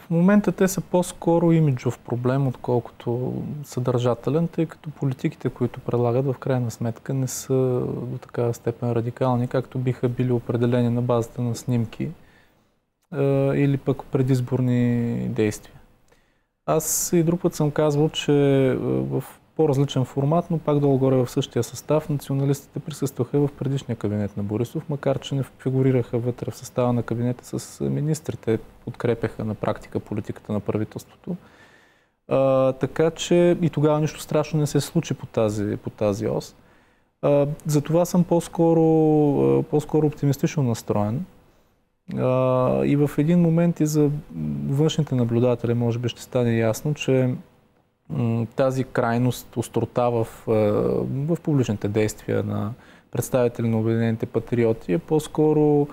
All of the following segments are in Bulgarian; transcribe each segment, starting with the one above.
В момента те са по-скоро имиджов проблем, отколкото съдържателен, тъй като политиките, които предлагат, в крайна сметка не са до такава степен радикални, както биха били определени на базата на снимки или пък предизборни действия. Аз и друг път съм казвал, че в по-различен формат, но пак долу-горе в същия състав, националистите присъстваха в предишния кабинет на Борисов, макар че не фигурираха вътре в състава на кабинета с министрите, подкрепяха на практика политиката на правителството. Така че и тогава нищо страшно не се случи по тази ос. Затова съм по-скоро оптимистично настроен. И в един момент и за външните наблюдатели може би ще стане ясно, че тази крайност, острота в публичните действия на представители на Обединените патриоти е по-скоро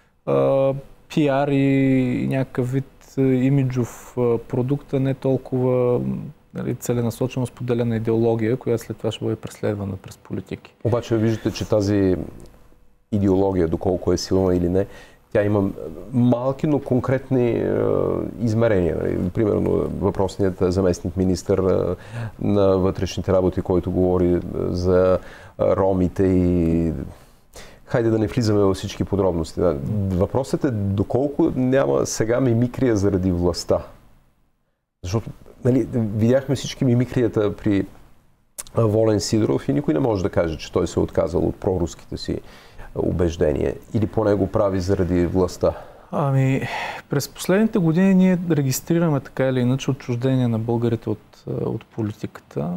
пиар и някакъв вид имиджов продукт, а не толкова целенасочено споделена идеология, която след това ще бъде преследвана през политики. Обаче виждате, че тази идеология, доколко е силна или не, тя има малки, но конкретни измерения. Примерно въпросният заместник министър на вътрешните работи, който говори за ромите и... Хайде да не влизаме във всички подробности. Въпросът е доколко няма сега мимикрия заради властта. Защото видяхме всички мимикрията при Волен Сидеров и никой не може да каже, че той се е отказал от проруските си убеждение или поне го прави заради властта? През последните години ние регистрираме така или иначе отчуждение на българите от политиката,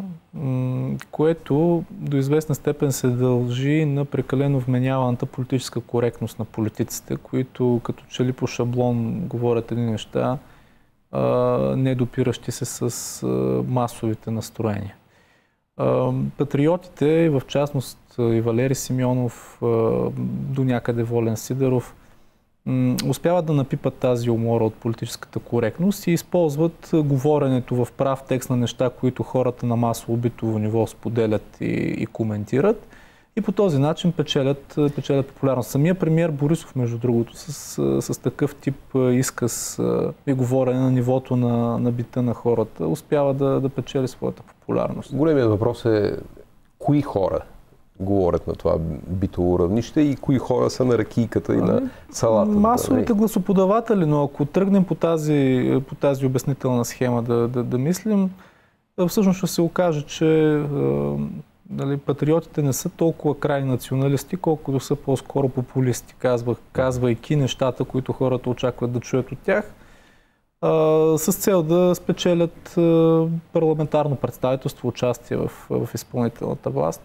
което до известна степен се дължи на прекалено вменяваната политическа коректност на политиците, които като че ли по шаблон говорят едни неща, не допиращи се с масовите настроения. Патриотите, в частност и Валери Симеонов, до някъде Волен Сидеров, успяват да напипат тази умора от политическата коректност и използват говоренето в прав текст на неща, които хората на масово битово ниво споделят и коментират. И по този начин печелят популярност. Самия премиер Борисов, между другото, с такъв тип изказ и говорене на нивото на бита на хората, успява да печели своята популярност. Големият въпрос е кои хора говорят на това битово равнище и кои хора са на ракийката и на салата. Масовите гласоподаватели, но ако тръгнем по тази обяснителна схема да мислим, всъщност ще се окаже, че патриотите не са толкова крайни националисти, колкото са по-скоро популисти, казвайки нещата, които хората очакват да чуят от тях, с цел да спечелят парламентарно представителство, участие в изпълнителната власт,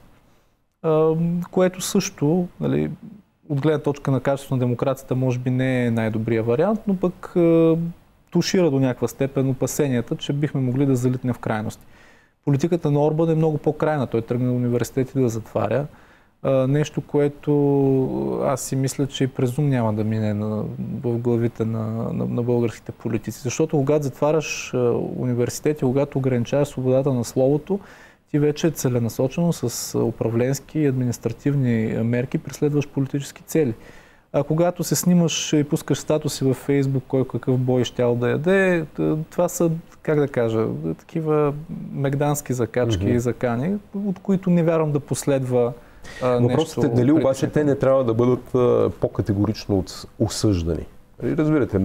което също, от гледна точка на качество на демокрацията, може би не е най-добрият вариант, но пък тушира до някаква степен опасенията, че бихме могли да залитнем в крайности. Политиката на Орбан е много по-крайна. Той тръгна на университети да затваря. Нещо, което аз си мисля, че и през ум няма да мине в главите на българските политици. Защото когато затваряш университети, когато ограничаваш свободата на словото, ти вече целенасочено с управленски и административни мерки преследваш политически цели. А когато се снимаш и пускаш статуси във Фейсбук, кой какъв бой щял да яде, това са, как да кажа, такива мегдански закачки и закани, от които не вярвам да последва нещо. Въпросът е дали обаче те не трябва да бъдат по-категорично осъждани. Разбирате,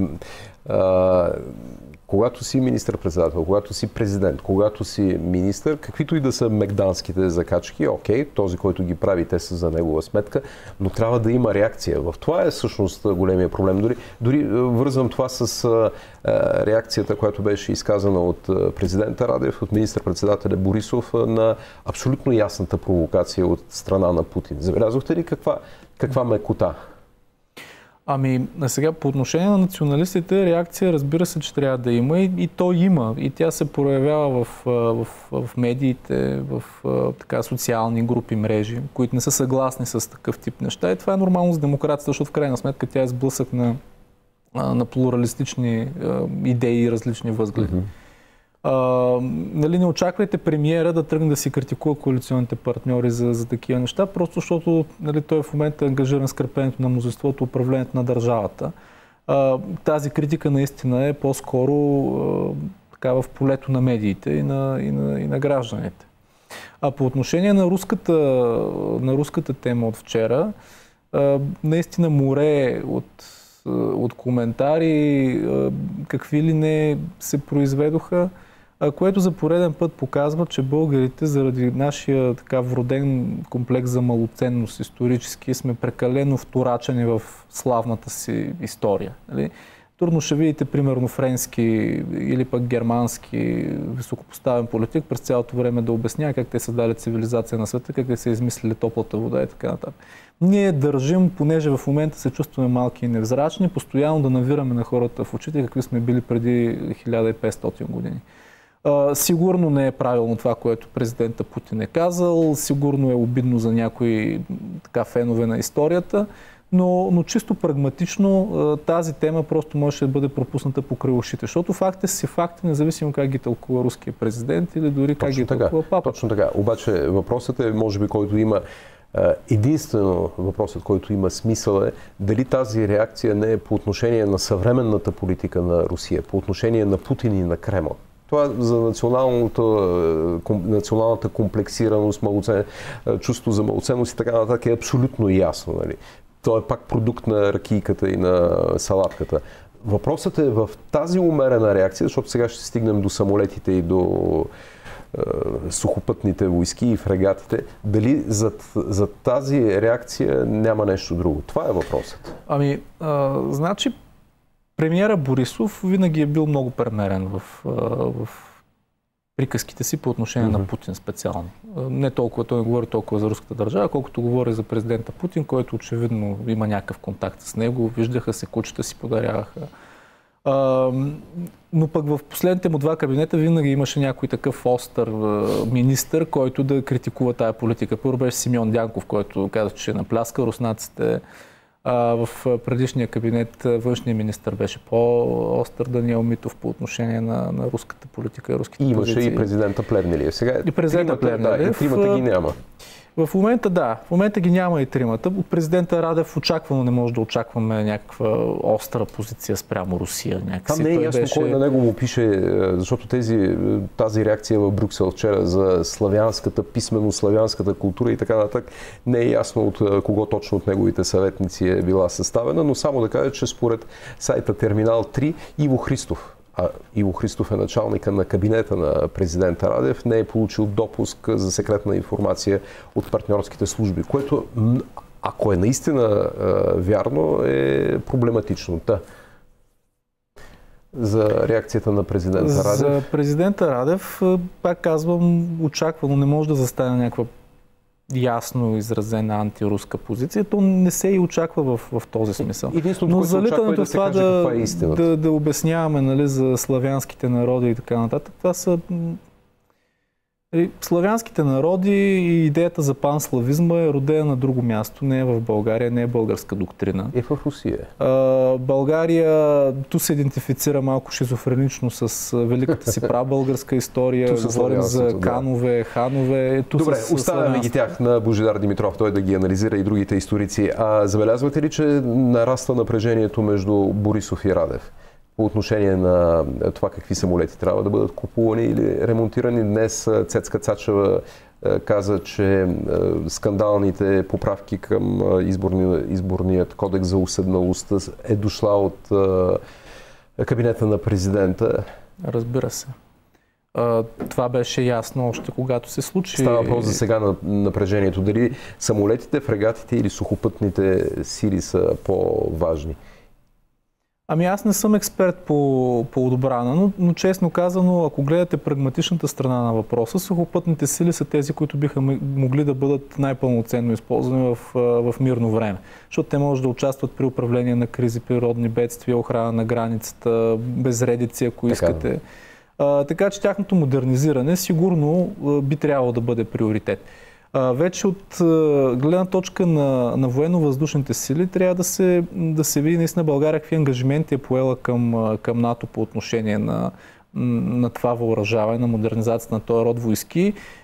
когато си министър-председател, когато си президент, когато си министър, каквито и да са мегданските закачки, окей, този, който ги прави, те са за негова сметка, но трябва да има реакция. В това е всъщност големия проблем. Дори вързвам това с реакцията, която беше изказана от президента Радев, от министър-председателя Борисов на абсолютно ясната провокация от страна на Путин. Забелязахте ли каква мекота? Сега по отношение на националистите, реакция, разбира се, че трябва да има и то има. И тя се проявява в медиите, в социални групи, мрежи, които не са съгласни с такъв тип неща. И това е нормално за демокрацията, защото в крайна сметка тя е сблъсък на плуралистични идеи и различни възгледи. Не очаквайте премиера да тръгне да си критикува коалиционните партньори за такива неща, просто защото той в момента е ангажиран с крепенето на мнозинството, управлението на държавата. Тази критика наистина е по-скоро така в полето на медиите и на гражданите. А по отношение на руската тема от вчера, наистина море от коментари, какви ли не се произведоха, което за пореден път показва, че българите заради нашия така вроден комплекс за малоценност исторически сме прекалено вторачени в славната си история. Нали? Трудно ще видите, примерно, френски или пък германски високопоставен политик през цялото време да обяснява как те създали цивилизация на света, как те са измислили топлата вода и така нататък. Ние държим, понеже в момента се чувстваме малки и невзрачни, постоянно да навираме на хората в очите какви сме били преди 1500 години. Сигурно не е правилно това, което президента Путин е казал, сигурно е обидно за някои така фенове на историята, но чисто прагматично тази тема просто може да бъде пропусната покрай ушите, защото факти си факти, независимо как ги тълкува руския президент или дори как ги тълкува папа. Точно така. Обаче въпросът е, може би, който има единствено въпросът, който има смисъл е дали тази реакция не е по отношение на съвременната политика на Русия, по отношение на Путин и на Кремъл. Това за националната комплексираност, чувство за малоценност и така нататък е абсолютно ясно. Нали? То е пак продукт на ракийката и на салатката. Въпросът е в тази умерена реакция, защото сега ще стигнем до самолетите и до сухопътните войски и фрегатите, дали за тази реакция няма нещо друго? Това е въпросът. Значи, премиера Борисов винаги е бил много премерен в приказките си по отношение на Путин специално. Не толкова, той не говори толкова за руската държава, колкото говори за президента Путин, който очевидно има някакъв контакт с него, виждаха се, кучета си подаряваха. Но пък в последните му два кабинета винаги имаше някой такъв остър министър, който да критикува тая политика. Първо беше Симеон Дянков, който каза, че напляска руснаците. В предишния кабинет външния министър беше по-остър, Даниел Митов, по отношение на руската политика и руските позиции. Имаше и президента Плевнелиев. Сега и президента Плевнелиев. И тримата ги няма. В момента да. В момента ги няма и тримата. От президента Радев очаквано не може да очакваме някаква остра позиция спрямо Русия. Там не е ясно кой на него му пише, защото тази реакция в Брюксел вчера за славянската писмено, славянската култура и така нататък, не е ясно от кого точно от неговите съветници е била съставена, но само да кажа, че според сайта Терминал 3 Иво Христов, Иво Христов е началника на кабинета на президента Радев, не е получил допуск за секретна информация от партньорските служби, което, ако е наистина вярно, е проблематично. За реакцията на президента Радев? За президента Радев, пак казвам, очаквано не може да застане някаква ясно изразена антируска позиция, то не се и очаква в този смисъл. Но залитането в това да обясняваме, нали, за славянските народи и така нататък, това са славянските народи и идеята за панславизма е родена на друго място, не е в България, не е българска доктрина. Е в Русия. България ту се идентифицира малко шизофренично с великата си прабългарска история, говорим за канове, ханове. Добре, оставяме ги тях на Божидар Димитров, той да ги анализира и другите историци. Забелязвате ли, че нараства напрежението между Борисов и Радев? По отношение на това какви самолети трябва да бъдат купувани или ремонтирани. Днес Цецка Цачева каза, че скандалните поправки към изборният кодекс за уседналостта е дошла от кабинета на президента. Разбира се. Това беше ясно още когато се случи. Става въпрос за сега на напрежението. Дали самолетите, фрегатите или сухопътните сили са по-важни? Аз не съм експерт по отбрана, но честно казано, ако гледате прагматичната страна на въпроса, сухопътните сили са тези, които биха могли да бъдат най-пълноценно използвани в мирно време. Защото те може да участват при управление на кризи, природни бедствия, охрана на границата, безредици, ако искате. Така че тяхното модернизиране сигурно би трябвало да бъде приоритет. Вече от гледна точка на военно-въздушните сили трябва да се види наистина България какви ангажименти е поела към НАТО по отношение на това въоръжаване, на модернизацията на този род войски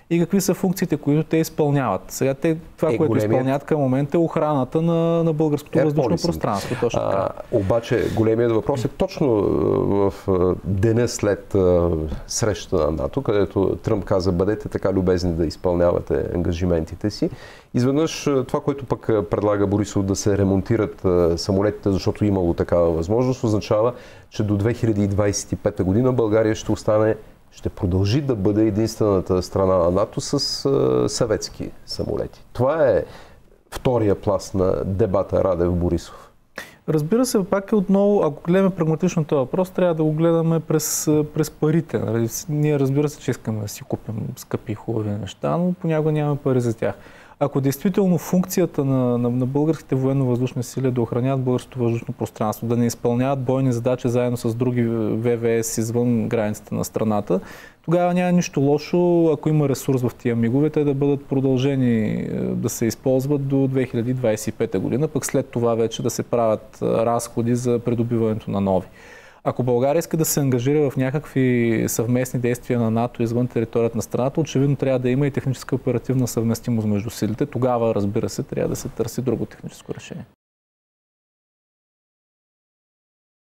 и какви са функциите, които те изпълняват. Сега това, което изпълняват към момента е охраната на българското въздушно пространство. Точно така. Обаче големият въпрос е точно в деня след срещата на НАТО, където Тръмп каза: бъдете така любезни да изпълнявате ангажиментите си. Изведнъж това, което пък предлага Борисов, да се ремонтират самолетите, защото имало такава възможност, означава, че до 2025 година България ще продължи да бъде единствената страна на НАТО с съветски самолети. Това е втория пласт на дебата Радев-Борисов. Разбира се, пак е отново, ако гледаме прагматично този въпрос, трябва да го гледаме през парите. Нали? Ние, разбира се, че искаме да си купим скъпи и хубави неща, но понякога нямаме пари за тях. Ако действително функцията на българските военно-въздушни сили е да охраняват българското въздушно пространство, да не изпълняват бойни задачи заедно с други ВВС извън границите на страната, тогава няма нищо лошо, ако има ресурс в тия мигове, те да бъдат продължени да се използват до 2025 година, пък след това вече да се правят разходи за придобиването на нови. Ако България иска да се ангажира в някакви съвместни действия на НАТО извън територията на страната, очевидно трябва да има и техническа оперативна съвместимост между силите. Тогава, разбира се, трябва да се търси друго техническо решение.